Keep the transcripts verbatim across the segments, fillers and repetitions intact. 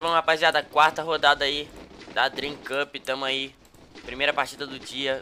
Bom, rapaziada, quarta rodada aí da Dream Cup, tamo aí. Primeira partida do dia.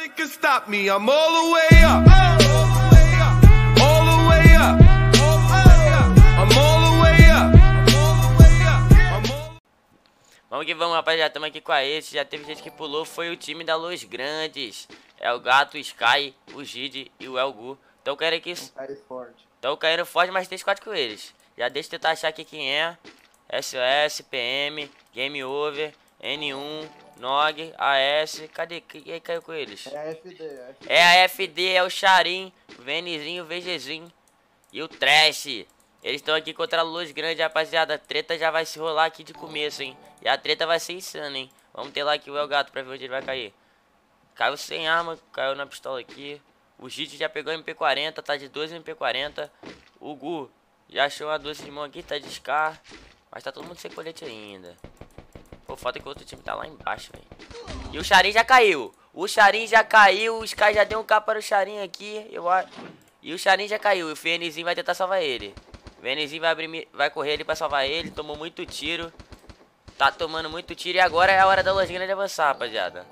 Vamos que vamos, rapaziada, tamo aqui com a esse. Já teve gente que pulou, foi o time da Los Grandes. É o Gato, o Sky, o Gide e o Elgu. Então quero aqui. Estão caindo forte, mas tem squad com eles. Já deixa eu tentar achar aqui quem é. S O S, P M, Game Over, N um, Nog, A S. Cadê? Quem caiu com eles? É a F D. É a F D, é, a F D, é o Charim, o Venizinho, o VGzinho e o Trash. Eles estão aqui contra a Luz Grande, rapaziada. A treta já vai se rolar aqui de começo, hein? E a treta vai ser insana, hein? Vamos ter lá aqui o El Gato pra ver onde ele vai cair. Caiu sem arma, caiu na pistola aqui. O Git já pegou M P quarenta, tá de doze M P quarenta. O Gu já achou uma doce de mão aqui, tá de Scar. Mas tá todo mundo sem colete ainda. Pô, falta que o outro time tá lá embaixo, velho. E o Charim já caiu. O Charim já caiu. O Sky já deu um capa no Charim aqui. Eu acho. E o Charim já caiu. E o Fenizinho vai tentar salvar ele. O Fenizinho vai, abrir, vai correr ali pra salvar ele. Tomou muito tiro. Tá tomando muito tiro. E agora é a hora da lojinha de avançar, rapaziada.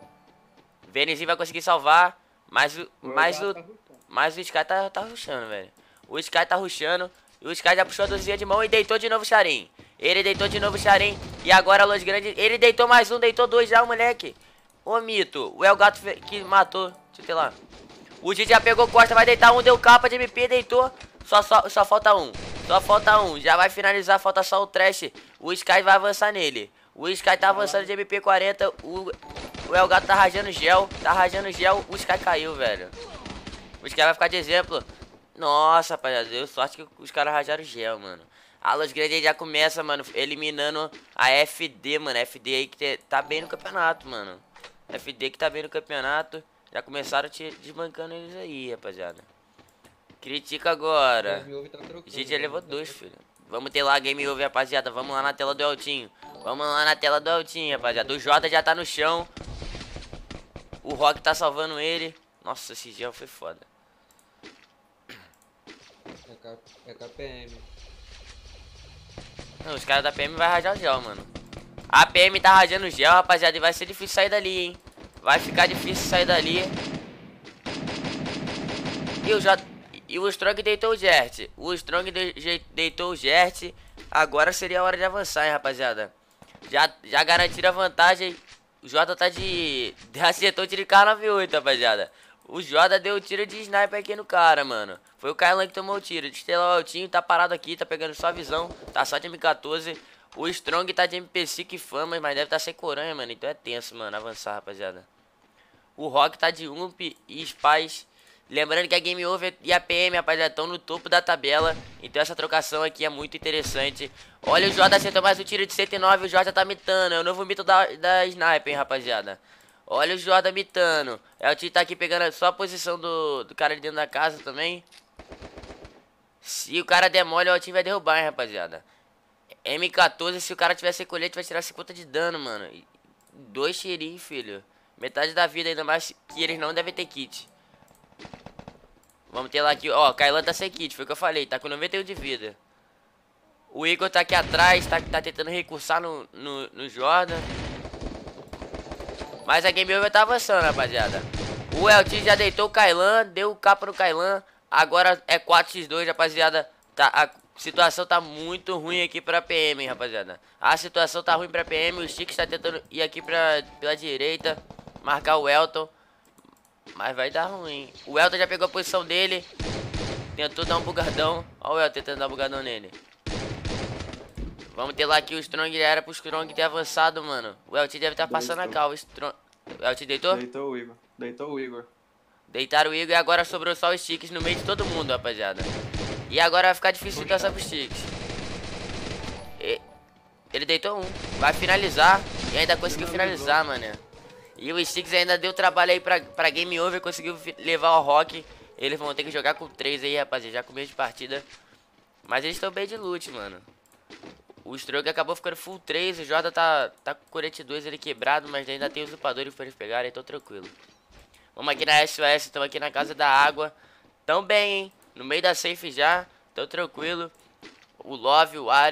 O Fenizinho vai conseguir salvar. Mas o, mas o, mas o Sky tá, tá rushando, velho. O Sky tá rushando. E o Sky já puxou a dozinha de mão e deitou de novo o Charim. Ele deitou de novo o Charim. E agora a Los Grande. Ele deitou mais um, deitou dois já, o moleque. Ô mito. O El Gato que matou. Deixa eu ter lá. O Gigi já pegou costa, vai deitar um, deu capa de M P, deitou. Só, só, só falta um. Só falta um. Já vai finalizar, falta só o Trash. O Sky vai avançar nele. O Sky tá avançando de M P quarenta. O, o El Gato tá rajando gel. Tá rajando gel. O Sky caiu, velho. O Sky vai ficar de exemplo. Nossa, rapaziada. Deu sorte que os caras rajaram gel, mano. A Los Grandes já começa, mano, eliminando a F D, mano. F D aí que tá bem no campeonato, mano. F D que tá bem no campeonato. Já começaram te desbancando eles aí, rapaziada. Critica agora. O Gigi já levou dois, filho. Vamos ter lá a Game Over, rapaziada. Vamos lá na tela do Eltinho. Vamos lá na tela do Eltinho, rapaziada. O Jota já tá no chão. O Rock tá salvando ele. Nossa, esse gel foi foda. É K P M. Não, os caras da P M vai rajar o gel, mano. A P M tá rajando o gel, rapaziada. E vai ser difícil sair dali, hein. Vai ficar difícil sair dali. E o J... E o Strong deitou o Gert. O Strong de... deitou o Gert. Agora seria a hora de avançar, hein, rapaziada. Já, já garantiram a vantagem. O Jota tá de... Acertou o tiro de K nove oito, rapaziada. O Jota deu o tiro de sniper aqui no cara, mano. Foi o Kailan que tomou o tiro. Destelar o Altinho, tá parado aqui, tá pegando só a visão. Tá só de M quatorze. O Strong tá de M P cinco e Famas, mas deve tá sem coranha, mano. Então é tenso, mano, avançar, rapaziada. O Rock tá de U M P e Spice. Lembrando que a Game Over e a P M, rapaziada, estão no topo da tabela. Então essa trocação aqui é muito interessante. Olha, o Jota acertou mais um tiro de cento e nove. O Jota tá mitando. É o novo mito da, da Sniper, hein, rapaziada. Olha o Jota mitando. É, o time tá aqui pegando só a posição do, do cara de dentro da casa também. Se o cara der mole, o time vai derrubar, hein, rapaziada. M quatorze, se o cara tiver sem colete, vai tirar cinquenta de dano, mano. Dois tirinhos, filho. Metade da vida, ainda mais que eles não devem ter kit. Vamos ter lá aqui, ó, Kailan tá sem kit, foi o que eu falei, tá com noventa e um de vida. O Igor tá aqui atrás, tá, tá tentando recursar no, no, no Jordan. Mas a Game Over tá avançando, rapaziada. O Eltin já deitou o Kailan, deu o capa no Kailan. Agora é quatro por dois, rapaziada. Tá, a situação tá muito ruim aqui pra P M, hein, rapaziada. A situação tá ruim pra P M, o Chico está tentando ir aqui pra, pela direita, marcar o Elton. Mas vai dar ruim. O Elton já pegou a posição dele. Tentou dar um bugadão. Olha o Elton tentando dar um bugadão nele. Vamos ter lá que o Strong já era pro Strong ter avançado, mano. O Elton deve estar tá passando a cal. O Strong... O Elton deitou? Deitou o Igor. Deitou o Igor. Deitaram o Igor e agora sobrou só os Sticks no meio de todo mundo, rapaziada. E agora vai ficar difícil de caçar pros Sticks. E... Ele deitou um. Vai finalizar. E ainda conseguiu finalizar, mano. E o Sticks ainda deu trabalho aí pra, pra Game Over. Conseguiu levar o Rock. Eles vão ter que jogar com três aí, rapaziada. Já começo de partida. Mas eles estão bem de loot, mano. O Stroke acabou ficando full três. O Jordan tá, tá com corete dois ali quebrado. Mas ainda tem os upadores pra eles pegarem. Então tranquilo. Vamos aqui na S O S. Estamos aqui na casa da água. Tão bem, hein? No meio da safe já. Tão tranquilo. O Love, o Ares.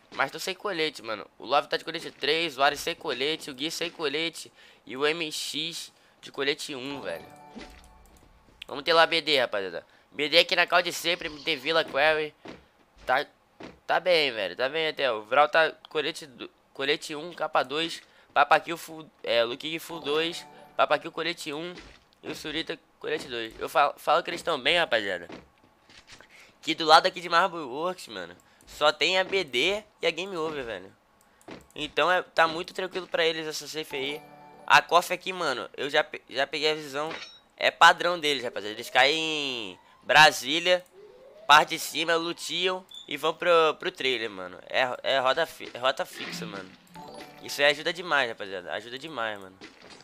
Mas tô sem colete, mano. O Love tá de colete três, o Ares sem colete, o Gui sem colete e o M X de colete um, velho. Vamos ter lá B D, rapaziada. B D aqui na cal de sempre, M T Villa Quarry. Tá, tá bem, velho. Tá bem até. O Vral tá colete, colete um, capa dois. Papakill full, é, Luke full dois. Papakill colete um. E o Surita colete dois. Eu falo, falo que eles estão bem, rapaziada. Que do lado aqui de Marble Works, mano, só tem a B D e a Game Over, velho. Então é, tá muito tranquilo pra eles essa safe aí. A Coffee aqui, mano, eu já, já peguei a visão. É padrão deles, rapaziada. Eles caem em Brasília, parte de cima, lutiam e vão pro, pro trailer, mano. É, é, roda, fi, é rota fixa, mano. Isso aí ajuda demais, rapaziada. Ajuda demais, mano.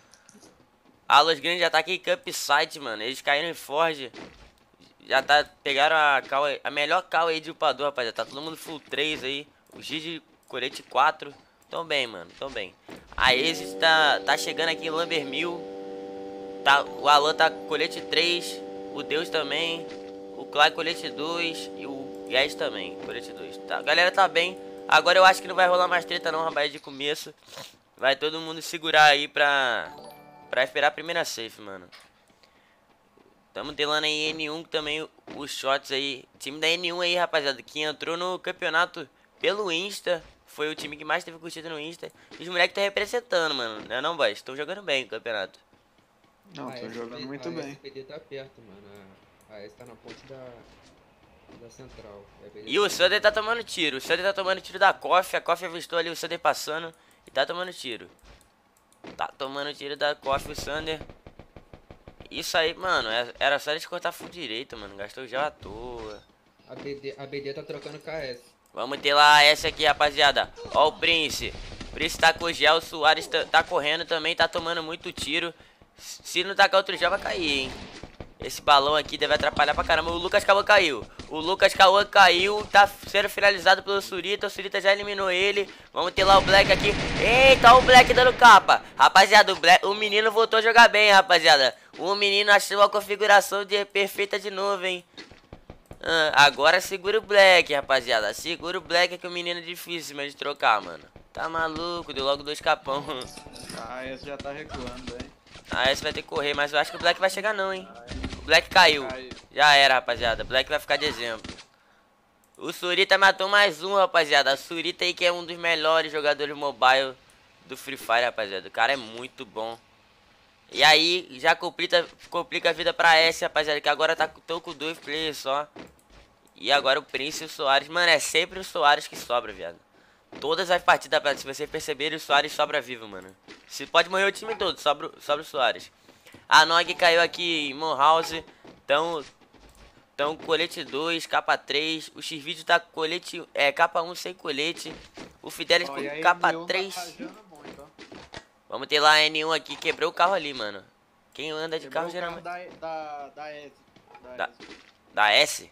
A Los Grandes já tá aqui em Campsite, mano. Eles caíram em Forge. Já tá, pegaram a, cal, a melhor cal aí de upador, rapaziada. Tá todo mundo full três aí. O G de colete quatro. Tão bem, mano. Tão bem. A Exit tá, tá chegando aqui em Lambermill. Tá, o Alan tá colete três. O Deus também. O Clay colete dois. E o Guess também, colete dois. Tá, a galera tá bem. Agora eu acho que não vai rolar mais treta não, rapaz, de começo. Vai todo mundo segurar aí pra... Pra esperar a primeira safe, mano. Tamo telando aí N um também, os shots aí. Time da N um aí, rapaziada, que entrou no campeonato pelo Insta. Foi o time que mais teve curtida no Insta. E os moleques tá representando, mano. Não é não, boy? Estão jogando bem o campeonato. Não, tô jogando muito bem. A S P D tá perto, mano. A S tá na ponte da, da central. E o Sander tá tomando tiro. O Sander tá tomando tiro da Coffee. A Coffee avistou ali o Sander passando. E tá tomando tiro. Tá tomando tiro da Coffee o Sander. Isso aí, mano, era só eles cortar full direito, mano. Gastou já à toa. A B D, a B D tá trocando K S. Vamos ter lá a S aqui, rapaziada. Ó o Prince. O Prince tá com gel. O Soares tá, tá correndo também. Tá tomando muito tiro. Se não tacar outro gel, vai cair, hein. Esse balão aqui deve atrapalhar pra caramba. O Lucas Cauã caiu. O Lucas Cauã caiu. Tá sendo finalizado pelo Surita. O Surita já eliminou ele. Vamos ter lá o Black aqui. Eita, ó o Black dando capa. Rapaziada, o, Black, o menino voltou a jogar bem, rapaziada. O menino achou a configuração de perfeita de novo, hein. Ah, agora segura o Black, rapaziada. Segura o Black que o menino é difícil mas de trocar, mano. Tá maluco, deu logo dois capão. Ah, esse já tá recuando, hein. Ah, esse vai ter que correr, mas eu acho que o Black vai chegar não, hein. O Black caiu. Já era, rapaziada. Black vai ficar de exemplo. O Surita matou mais um, rapaziada. O Surita aí que é um dos melhores jogadores mobile do Free Fire, rapaziada. O cara é muito bom. E aí, já complica, complica a vida pra S, rapaziada. Que agora tá, tô com dois players só. E agora o Prince e o Soares. Mano, é sempre o Soares que sobra, viado. Todas as partidas, rapaziada, se vocês perceberem, o Soares sobra vivo, mano. Se pode morrer o time todo, sobra, sobra o Soares. A Nog caiu aqui em Mon House. Então, então colete dois, capa três. O X-Video tá com colete, é, capa um sem colete. O Fidelis com Ó, capa N um três. tá bom, então. Vamos ter lá a N um aqui, quebrou o carro ali, mano. Quem anda de Quebrou carro o geralmente... Da, da, da Exit. Da, da S?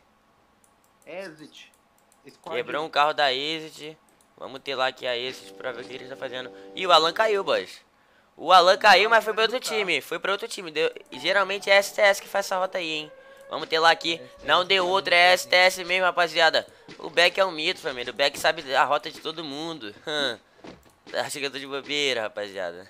Exit. Squad. Quebrou um carro da Exit. Vamos ter lá aqui a Exit pra ver o que ele tá fazendo. E o Alan caiu, boys. O Alan caiu, mas foi pra outro time. Foi pra outro time. Deu... Geralmente é S T S que faz essa rota aí, hein. Vamos ter lá aqui. Não deu outro, é S T S mesmo, rapaziada. O Beck é um mito, família. O Beck sabe a rota de todo mundo. Acho que eu tô de bobeira, rapaziada.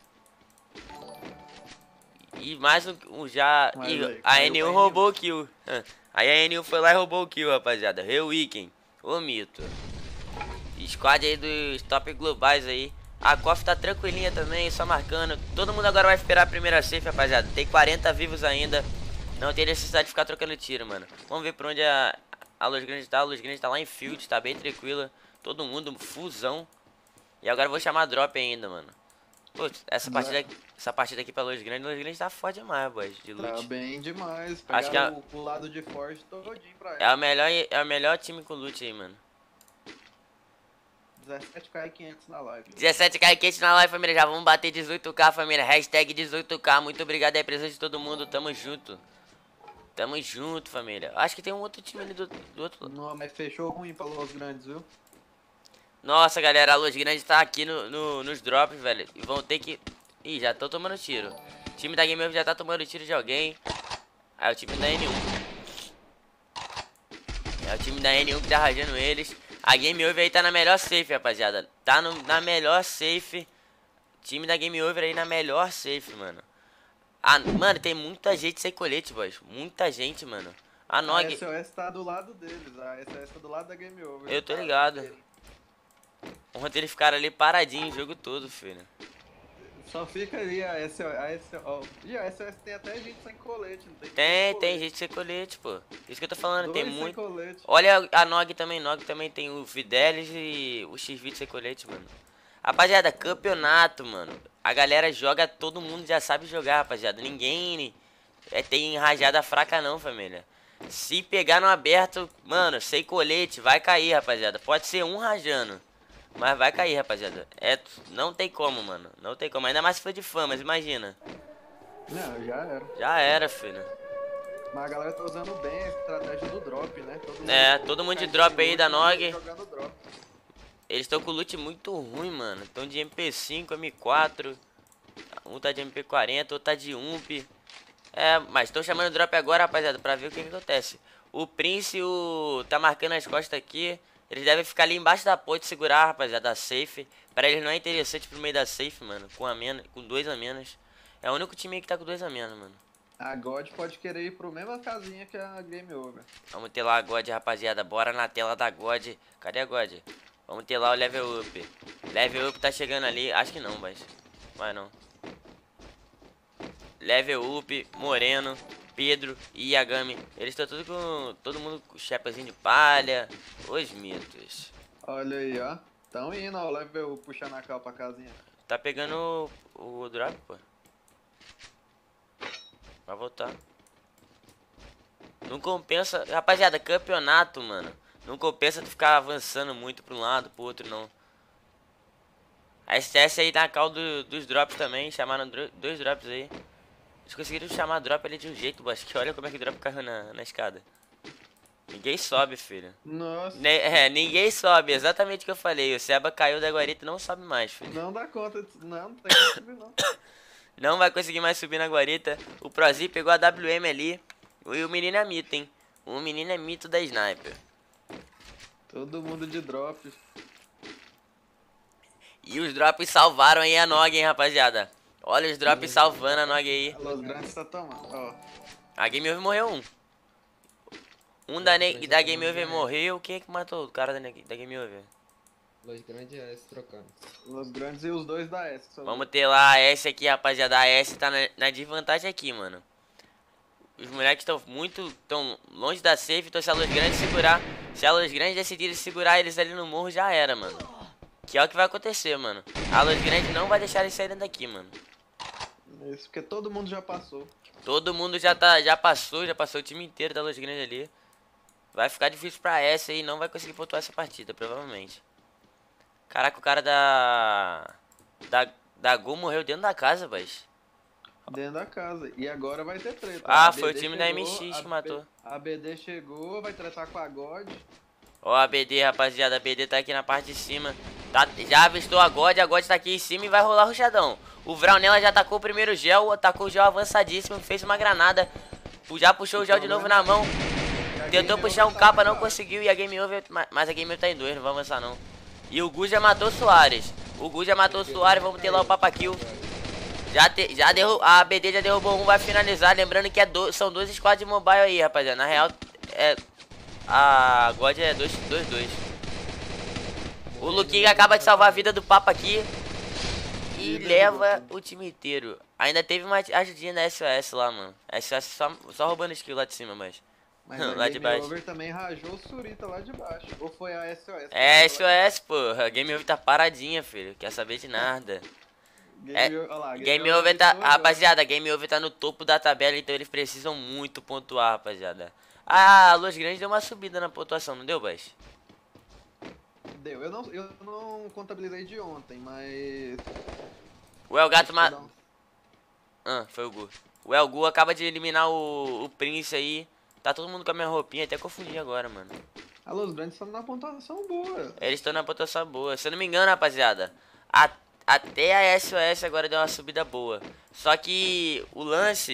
E mais um, um já... E a N um roubou o kill. Aí a N um foi lá e roubou o kill, rapaziada. Real Weekend. Ô mito. Squad aí dos top globais aí. A Coffee tá tranquilinha também, só marcando. Todo mundo agora vai esperar a primeira safe, rapaziada. Tem quarenta vivos ainda. Não tem necessidade de ficar trocando tiro, mano. Vamos ver pra onde a, a Luz Grande tá. A Luz Grande tá lá em field, tá bem tranquila. Todo mundo, fusão. E agora eu vou chamar drop ainda, mano. Putz, essa partida, essa partida aqui pra Luz Grande, Luz Grande tá forte demais, boys, de loot. Tá bem demais. Acho que é, o, o lado de Forge todinho pra ele. É o melhor, é o melhor time com loot aí, mano. dezessete K e quinhentos na live. dezessete K e quinhentos na live, família. Já vamos bater dezoito K, família. Hashtag dezoito K. Muito obrigado aí, presença de todo mundo. Tamo junto. Tamo junto, família. Acho que tem um outro time ali do, do outro lado. Não, mas fechou ruim pra Los Grandes, viu? Nossa, galera. A Luz Grande tá aqui no, no, nos drops, velho. E vão ter que... Ih, já tô tomando tiro. O time da Game Over já tá tomando tiro de alguém. Aí o time da N um. É o time da N um que tá rajando eles. A Game Over aí tá na melhor safe, rapaziada. Tá no, na melhor safe. Time da Game Over aí na melhor safe, mano. Ah, mano, tem muita gente sem colete, boys. Muita gente, mano. A A Nog... S O S tá do lado deles, a S O S tá do lado da Game Over. Eu tô ligado. Ontem eles ficaram ali paradinho o jogo todo, filho. Só fica ali a S O S. A S O S. Ih, a S O S tem até gente sem colete, não tem? Tem, sem tem colete. gente sem colete, pô. Isso que eu tô falando, Dois tem sem muito. colete. Olha a Nog também, Nog também tem o Fidelis e o X vinte sem colete, mano. Rapaziada, campeonato, mano. A galera joga, todo mundo já sabe jogar, rapaziada. Ninguém é, tem rajada fraca não, família. Se pegar no aberto, mano, sem colete, vai cair, rapaziada. Pode ser um rajando, mas vai cair, rapaziada. É, não tem como, mano. Não tem como. Ainda mais se for de fã, mas imagina. Não, já era. Já era, filho. Mas a galera tá usando bem a estratégia do drop, né? Todo mundo, É, todo mundo de drop aí da Nog. jogando drop. Eles estão com loot muito ruim, mano. Estão de M P cinco, M quatro. Um tá de M P quarenta, outro tá de U M P. É, mas estão chamando o drop agora, rapaziada, pra ver o que, que acontece. O Prince o... tá marcando as costas aqui. Eles devem ficar ali embaixo da ponte, segurar, rapaziada, a safe. Pra eles não é interessante pro meio da safe, mano. Com, a menos, com dois a menos. É o único time aí que tá com dois a menos, mano. A God pode querer ir pro mesma casinha que a Game Over. Vamos ter lá a God, rapaziada. Bora na tela da God. Cadê a God? Vamos ter lá o level up. Level up tá chegando ali. Acho que não, mas... Vai não. Level up, Moreno, Pedro e Yagami. Eles estão tudo com... Todo mundo com chepazinho de palha. Os mitos. Olha aí, ó. Tão indo, ó. O level puxando a cal pra casinha. Tá pegando o, o drop, pô. Vai voltar. Não compensa... Rapaziada, campeonato, mano. Não compensa tu ficar avançando muito pra um lado, pro outro, não. A S S aí na cal do, dos drops também. Chamaram dro dois drops aí. Eles conseguiram chamar drop ali de um jeito, mas que olha como é que o drop caiu na, na escada. Ninguém sobe, filho. Nossa. Ne é, ninguém sobe, exatamente o que eu falei. O Seba caiu da guarita e não sobe mais, filho. Não dá conta disso. Não, não tem como subir, não. Não vai conseguir mais subir na guarita. O Prozi pegou a W M ali. E o menino é mito, hein. O menino é mito da sniper. Todo mundo de drop. E os drops salvaram aí a Nog, hein, rapaziada. Olha os drops salvando a Nog aí. Los Grandes tá tomando, ó. A Game Over morreu um. Um da, ne da Game Over morreu. Quem é que matou o cara da, da Game Over? Los Grandes e a S trocando. Los Grandes e os dois da S. Só Vamos ter lá a S aqui, rapaziada. A S tá na, na desvantagem aqui, mano. Os moleques estão muito tão longe da safe. Então se a Los Grandes segurar... Se a Los Grandes decidirem segurar eles ali no morro, já era, mano. Que é o que vai acontecer, mano. A Los Grandes não vai deixar eles saírem daqui, mano. Isso, porque todo mundo já passou. Todo mundo já, tá, já passou, já passou o time inteiro da Los Grandes ali. Vai ficar difícil pra essa e não vai conseguir pontuar essa partida, provavelmente. Caraca, o cara da... Da, da Gol morreu dentro da casa, mas... Dentro da casa. E agora vai ter treta. Ah, A foi o B D time da chegou, M X a que B- matou. A B D chegou, vai tratar com a God. Ó a B D, rapaziada. A B D tá aqui na parte de cima. Tá, já avistou a God, a God tá aqui em cima e vai rolar o rushadão. O Vraunella já tacou o primeiro gel, atacou o gel avançadíssimo, fez uma granada. Já puxou o gel de novo na mão. E a Tentou Game puxar um Over tá capa, não lá. conseguiu. E a Game Over, mas a Game Over tá em dois, não vai avançar não. E o Gu já matou o Soares. O Gu já matou o Soares, vamos ter lá o Papa Kill. Já, te, já derrubou, a B D já derrubou um, vai finalizar. Lembrando que é do, são dois squads de mobile aí, rapaziada. Na real, é, a God é dois dois. O Luquinha acaba de salvar a vida do Papa aqui. E leva o time inteiro. Ainda teve uma ajudinha da S O S lá, mano. A S O S só, só roubando skill lá de cima, mas... Mas a lá de Game baixo. Over também rajou o Surita lá de baixo. Ou foi a S O S? É S O S, pô. A Game Over tá paradinha, filho. Quer saber de nada. Game, É, Over- olha lá, Game Over tá... agora. Rapaziada, Game Over tá no topo da tabela, então eles precisam muito pontuar, rapaziada. Ah, a Los Grandes deu uma subida na pontuação, não deu, Baix? Deu. Eu não, eu não contabilizei de ontem, mas... O El Gato ma... Deixa eu dar um- Ah, foi o Gu. O El Gu acaba de eliminar o, o Prince aí. Tá todo mundo com a minha roupinha, até confundi agora, mano. A Los Grandes estão na pontuação boa. Eles estão na pontuação boa. Se eu não me engano, rapaziada, a, até a S O S agora deu uma subida boa. Só que o lance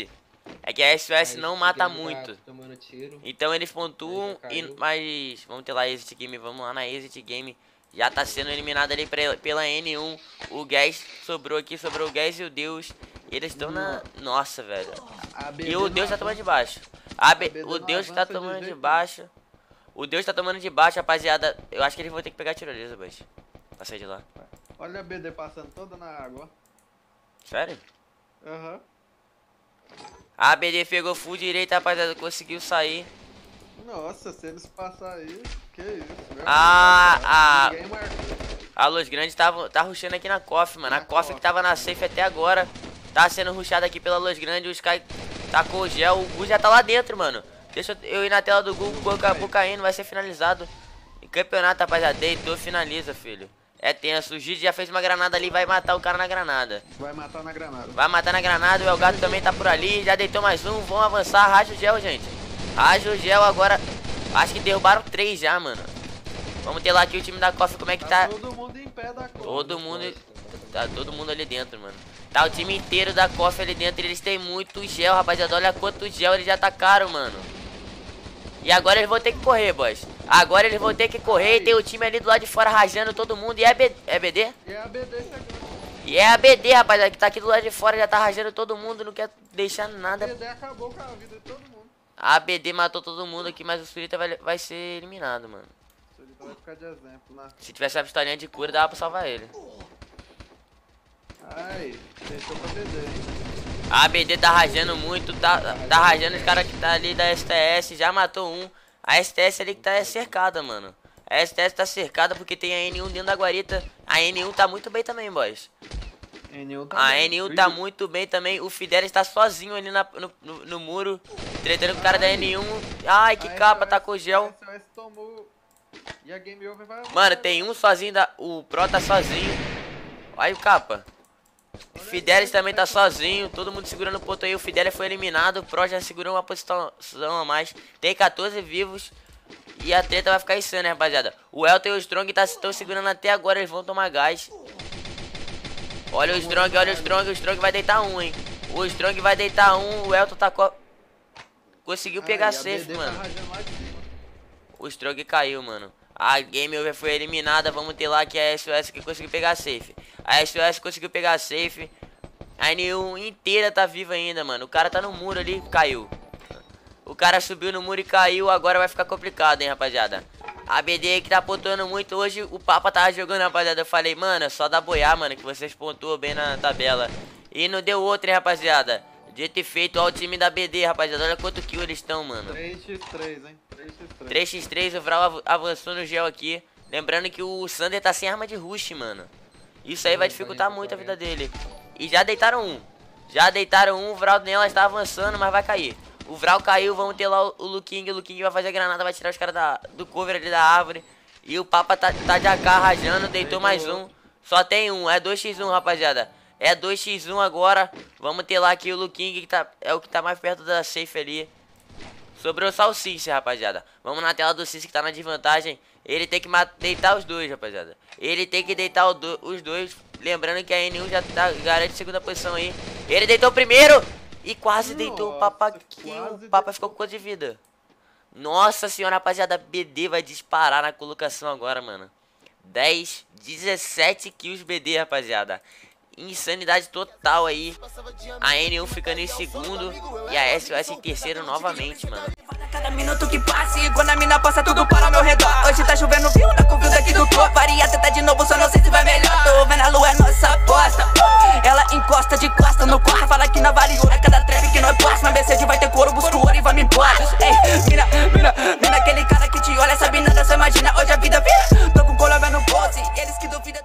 É que a S O S Aí não esse mata game tá muito. tomando tiro. Então eles pontuam Aí já e caiu. mas vamos ter lá Exit Game, vamos lá na Exit Game. Já tá sendo eliminado ali pre- pela N um. O Gas sobrou aqui, sobrou o Gas e o Deus. Eles estão na. Nossa, velho. A B D E o não Deus tá avança. tomando de baixo. A B- A B D O não Deus que tá avança de tomando de jeito baixo. O Deus tá tomando de baixo, rapaziada. Eu acho que eles vão ter que pegar a tirolesa, boys. Pra sair de lá. Olha a B D passando toda na água. Sério? Aham. A B D pegou full direita, rapaziada. Conseguiu sair. Nossa, se eles passarem aí, que isso, meu. Ah, ah. Ninguém marcou. A Luz Grande tava, tá rushando aqui na C O F, mano. A Na C O F C O F. que tava na safe até agora. Tá sendo rushada aqui pela Luz Grande. O Sky tacou o gel. O Gu já tá lá dentro, mano. Deixa eu ir na tela do Gu. O Gu acabou caindo. Vai ser finalizado. Em campeonato, rapaziada. Deitou, finaliza, filho. É tenso. O Gide já fez uma granada ali. Vai matar o cara na granada. Vai matar na granada. Vai matar na granada. O Elgato também tá por ali. Já deitou mais um. Vão avançar. Raja o gel, gente. Raja o gel agora. Acho que derrubaram três já, mano. Vamos ter lá aqui o time da C O F. Como é que tá? Todo mundo em pé da cor. Todo mundo. Tá todo mundo ali dentro, mano. Tá o time inteiro da C O F ali dentro. Eles têm muito gel, rapaziada. Olha quanto gel eles já atacaram, mano. E agora eles vão ter que correr, boys. Agora eles vão ter que correr. E tem o time ali do lado de fora rajando todo mundo. E é, B... é B D? E é a B D chegando. E é a B D, rapaziada, que tá aqui do lado de fora. Já tá rajando todo mundo. Não quer deixar A nada. B D acabou com a vida de todo mundo. A B D matou todo mundo aqui. Mas o Surita vai, vai ser eliminado, mano. Ele vai ficar de exemplo, né? Se tivesse a pistolinha de cura, dava pra salvar ele. Ai, deixou pra B D, hein? A B D tá rajando muito, tá, tá rajando os caras que tá ali da S T S, já matou um. A S T S ali que tá cercada, mano. A S T S tá cercada porque tem a N um dentro da guarita. A N um tá muito bem também, boys. N um A também. N um tá muito bem também. O Fidelis tá sozinho ali na, no, no, no muro, tretando com o cara da N um. Ai, que A capa, S O S tá com gel. A S O S tomou. E a Game Over vai. Mano, tem um sozinho, da, o Pro tá sozinho. Olha o capa. O Fidelis também tá sozinho, todo mundo segurando o ponto aí. O Fidelis foi eliminado, o Pro já segurou uma posição a mais. Tem quatorze vivos. E a treta vai ficar insana, né, rapaziada. O Elton e o Strong estão segurando até agora, eles vão tomar gás. Olha o Strong, olha o Strong, o Strong vai deitar um, hein. O Strong vai deitar um, o Elton tá co... conseguiu pegar Ai, a safe, B D mano. Tá rajando lá de cima. O Strong caiu, mano. A Game Over foi eliminada. Vamos ter lá que a S O S que conseguiu pegar safe. A S O S conseguiu pegar safe. A N um inteira tá viva ainda, mano. O cara tá no muro ali, caiu. O cara subiu no muro e caiu. Agora vai ficar complicado, hein, rapaziada. A B D que tá pontuando muito. Hoje o Papa tava jogando, rapaziada. Eu falei, mano, é só dá boiar, mano, que vocês pontuam bem na tabela. E não deu outra, hein, rapaziada. Dito e feito, ó, o time da B D, rapaziada. Olha quanto kill eles estão, mano. três por três, hein? três por três. três por três, o Vral av avançou no gel aqui. Lembrando que o Sander tá sem arma de rush, mano. Isso aí vai dificultar muito a vida dele. E já deitaram um. Já deitaram um, o Vral nela está avançando, mas vai cair. O Vral caiu, vamos ter lá o, o Luking. O Luking vai fazer a granada, vai tirar os caras da, do cover ali da árvore. E o Papa tá, tá de A K rajando, deitou mais um. Só tem um, é dois por um, rapaziada. É dois por um agora. Vamos ter lá aqui o Luking, que tá, é o que tá mais perto da safe ali. Sobrou só o Cici, rapaziada. Vamos na tela do Cici que tá na desvantagem. Ele tem que deitar os dois, rapaziada. Ele tem que deitar o do os dois. Lembrando que a N um já tá, garante segunda posição aí. Ele deitou o primeiro. E quase Nossa, deitou o Papa aqui. O Papa ficou com quanto de vida? Nossa senhora, rapaziada. B D vai disparar na colocação agora, mano. dez, dezessete kills B D, rapaziada. Insanidade total aí. A N um ficando em segundo. E a S O S em terceiro novamente, mano. Cada minuto que passa, e quando a mina passa tudo para ao meu redor. Hoje tá chovendo, viu? Da covil daqui do topo. Varia até de novo, só não sei se vai melhor. Tô vendo a lua, é nossa aposta. Ela encosta de costa no quarto. Fala que na vale ouro, é cada trap que nós passa. Na B C D vai ter couro, busco ouro e vai me embora. Ei, mina, mina, mina, aquele cara que te olha, sabe nada, só imagina. Hoje a vida vira, tô com colômbia no pose. Eles que duvidam.